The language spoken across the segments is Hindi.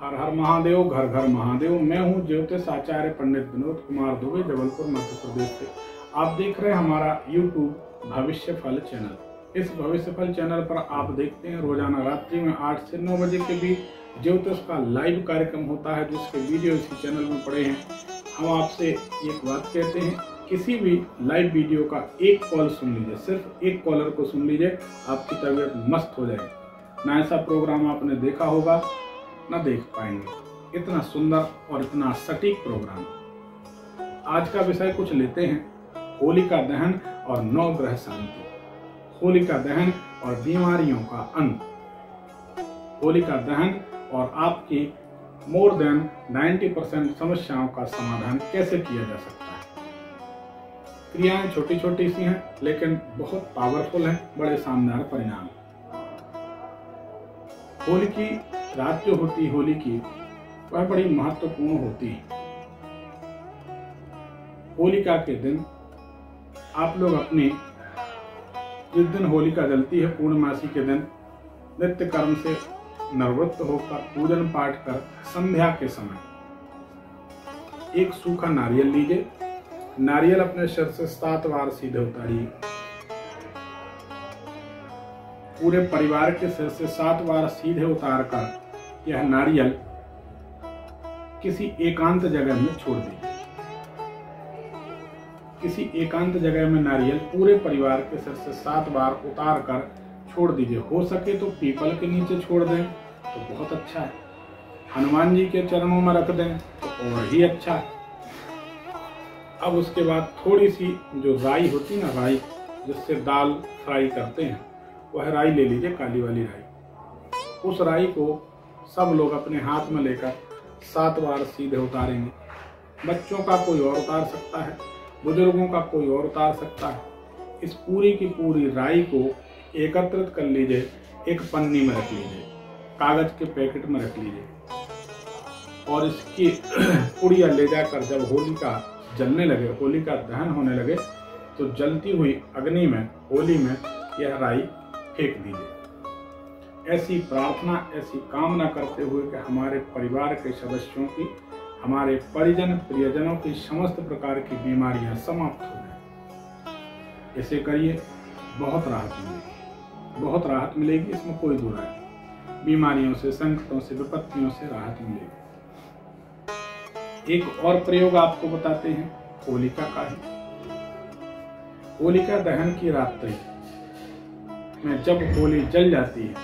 हर हर महादेव, घर घर महादेव। मैं हूँ ज्योतिष आचार्य पंडित विनोद कुमार दुबे, जबलपुर मध्य प्रदेश से। आप देख रहे हैं हमारा YouTube भविष्य फल चैनल। इस भविष्य फल चैनल पर आप देखते हैं रोजाना रात्रि में 8 से 9 बजे के बीच ज्योतिष का लाइव कार्यक्रम होता है, जिसके वीडियो इसी चैनल में पड़े हैं। हम आपसे एक बात कहते हैं, किसी भी लाइव वीडियो का एक कॉल सुन लीजिए, सिर्फ एक कॉलर को सुन लीजिए, आपकी तबीयत मस्त हो जाएगी। ना ऐसा प्रोग्राम आपने देखा होगा, ना देख पाएंगे। इतना सुंदर और इतना सटीक प्रोग्राम। आज का विषय कुछ लेते हैं, होलिका दहन और 9 ग्रह शांति। होलिका दहन और बीमारियों का अंत। होलिका दहन और आपकी मोर देन 90% समस्याओं का समाधान कैसे किया जा सकता है। क्रियाएं छोटी छोटी सी हैं, लेकिन बहुत पावरफुल हैं, बड़े शानदार परिणाम। होली की रात जो होती है, होली की, वह बड़ी महत्वपूर्ण होती है। होलिका के दिन आप लोग अपनी, जिस दिन होलिका जलती है पूर्णमासी के दिन, नित्य कर्म से निवृत्त होकर पूजन पाठ कर संध्या के समय एक सूखा नारियल लीजिए। नारियल अपने सिर से 7 बार सीधे उतारिए। पूरे परिवार के सिर से 7 बार सीधे उतारकर यह नारियल किसी एकांत जगह में छोड़ दीजिए। किसी एकांत जगह में नारियल पूरे परिवार के सिर से 7 बार उतार कर छोड़ दीजिए। हो सके तो पीपल के नीचे छोड़ दें तो बहुत अच्छा है। हनुमान जी के चरणों में रख दें तो और ही अच्छा है। अब उसके बाद थोड़ी सी जो राई होती ना, राई जिससे दाल फ्राई करते हैं, वह राई ले लीजिए, काली वाली राई। उस राई को सब लोग अपने हाथ में लेकर 7 बार सीधे उतारेंगे। बच्चों का कोई और उतार सकता है, बुजुर्गों का कोई और उतार सकता है। इस पूरी की पूरी राई को एकत्रित कर लीजिए, एक पन्नी में रख लीजिए, कागज के पैकेट में रख लीजिए, और इसकी पुड़िया ले जाकर जब होलिका जलने लगे, होलिका दहन होने लगे, तो जलती हुई अग्नि में, होली में यह राई फेंक दीजिए। ऐसी प्रार्थना, ऐसी कामना करते हुए कि हमारे परिवार के सदस्यों की, हमारे परिजन प्रियजनों की समस्त प्रकार की बीमारियां समाप्त हो जाए। ऐसे करिए, बहुत राहत मिलेगी, बहुत राहत मिलेगी, इसमें कोई दो राय नहीं। बीमारियों से, संकटों से, विपत्तियों से राहत मिलेगी। एक और प्रयोग आपको बताते हैं, होलिका का ही। होलिका दहन की रात्रि में जब होली जल जाती है,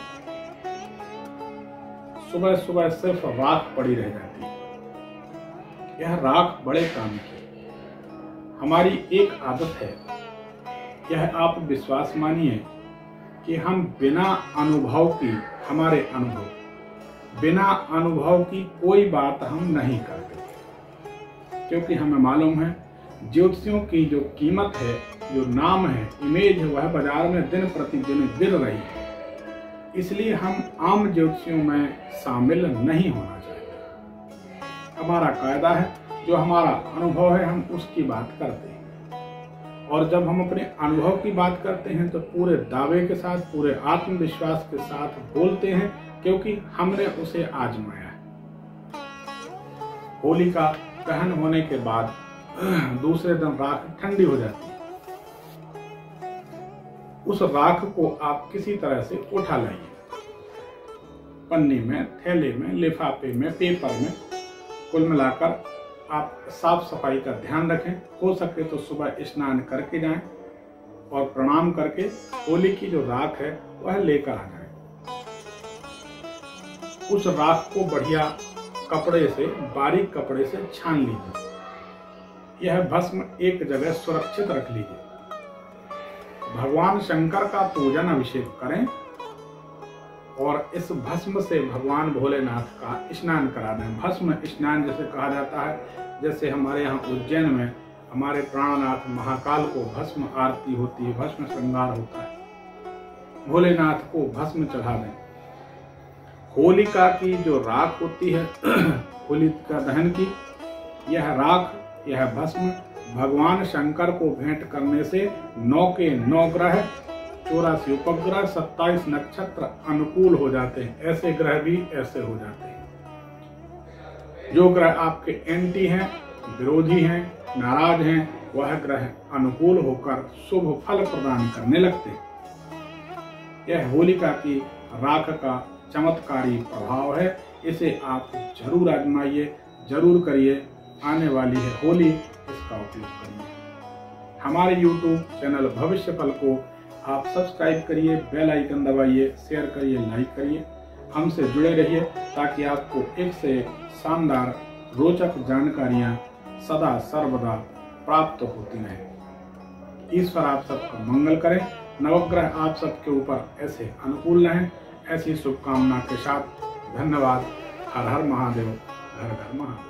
सुबह सुबह सिर्फ राख पड़ी रह जाती है। यह राख बड़े काम की। हमारी एक आदत है, यह आप विश्वास मानिए कि हम बिना अनुभव की, हमारे अनुभव, बिना अनुभव की कोई बात हम नहीं करते, क्योंकि हमें मालूम है ज्योतिषियों की जो कीमत है, जो नाम है, इमेज है, वह बाजार में दिन प्रतिदिन गिर रही है। इसलिए हम आम ज्योतिषियों में शामिल नहीं होना चाहिए। हमारा कायदा है, जो हमारा अनुभव है हम उसकी बात करते हैं। और जब हम अपने अनुभव की बात करते हैं तो पूरे दावे के साथ, पूरे आत्मविश्वास के साथ बोलते हैं, क्योंकि हमने उसे आजमाया है। होलिका दहन होने के बाद दूसरे दिन राख ठंडी हो जाती है। उस राख को आप किसी तरह से उठा लाइए, पन्नी में, थैले में, लिफाफे में, पेपर में। कुल मिलाकर आप साफ सफाई का ध्यान रखें। हो सके तो सुबह स्नान करके जाएं और प्रणाम करके होली की जो राख है वह लेकर आ जाएं। उस राख को बढ़िया कपड़े से, बारीक कपड़े से छान लीजिए। यह भस्म एक जगह सुरक्षित रख लीजिए। भगवान शंकर का पूजन अभिषेक करें और इस भस्म से भगवान भोलेनाथ का स्नान करा दें। भस्म स्नान जैसे कहा जाता है, जैसे हमारे यहाँ उज्जैन में हमारे प्राणनाथ महाकाल को भस्म आरती होती है, भस्म श्रृंगार होता है। भोलेनाथ को भस्म चढ़ा दें। होलिका की जो राख होती है, होलिका दहन की, यह राख, यह भस्म भगवान शंकर को भेंट करने से 9 के 9 ग्रह, 84 उपग्रह, 27 नक्षत्र अनुकूल हो जाते हैं। ऐसे ग्रह भी ऐसे हो जाते हैं। जो ग्रह आपके एंटी हैं, विरोधी हैं, नाराज हैं, वह ग्रह अनुकूल होकर शुभ फल प्रदान करने लगते हैं। यह होलिका की राख का चमत्कारी प्रभाव है। इसे आप जरूर आजमाइए, जरूर करिए। आने वाली है होली, इसका उपयोग करिए। हमारे YouTube चैनल भविष्य फल को आप सब्सक्राइब करिए, बेल आइकन दबाइए, शेयर करिए, लाइक करिए। हमसे जुड़े रहिए ताकि आपको एक से एक शानदार रोचक जानकारियां सदा सर्वदा प्राप्त होती रहें। ईश्वर आप सबका मंगल करें। नवग्रह आप सबके ऊपर ऐसे अनुकूल रहें। ऐसी शुभकामना के साथ धन्यवाद। हर हर महादेव, घर घर महादेव।